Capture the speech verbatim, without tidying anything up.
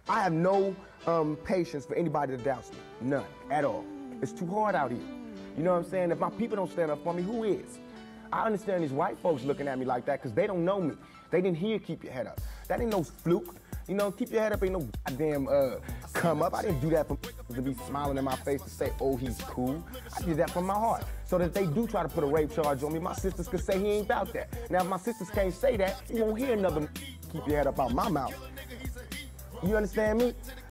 I have no um, patience for anybody that doubts me. None, at all. It's too hard out here. You know what I'm saying? If my people don't stand up for me, who is? I understand these white folks looking at me like that because they don't know me. They didn't hear keep your head up. That ain't no fluke. You know, keep your head up ain't no goddamn uh, come up. I didn't do that for to be smiling in my face to say, oh, he's cool. I did that from my heart. So that if they do try to put a rape charge on me, my sisters could say he ain't about that. Now, if my sisters can't say that, you won't hear another keep your head up out my mouth. You understand me?